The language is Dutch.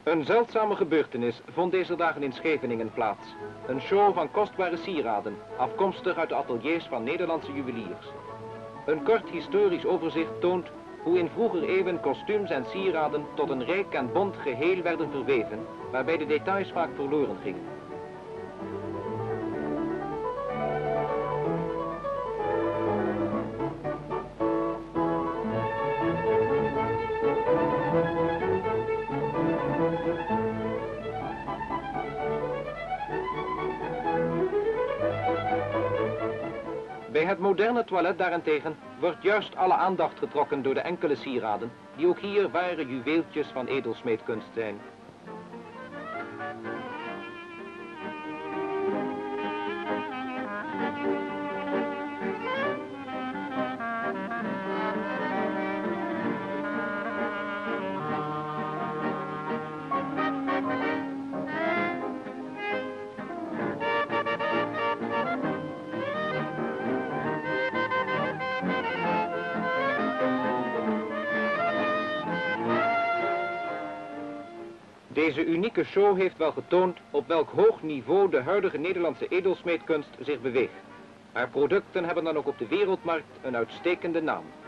Een zeldzame gebeurtenis vond deze dagen in Scheveningen plaats. Een show van kostbare sieraden, afkomstig uit de ateliers van Nederlandse juweliers. Een kort historisch overzicht toont hoe in vroeger eeuwen kostuums en sieraden tot een rijk en bont geheel werden verweven, waarbij de details vaak verloren gingen. Bij het moderne toilet daarentegen wordt juist alle aandacht getrokken door de enkele sieraden, die ook hier ware juweeltjes van edelsmeedkunst zijn. Deze unieke show heeft wel getoond op welk hoog niveau de huidige Nederlandse edelsmeedkunst zich beweegt. Haar producten hebben dan ook op de wereldmarkt een uitstekende naam.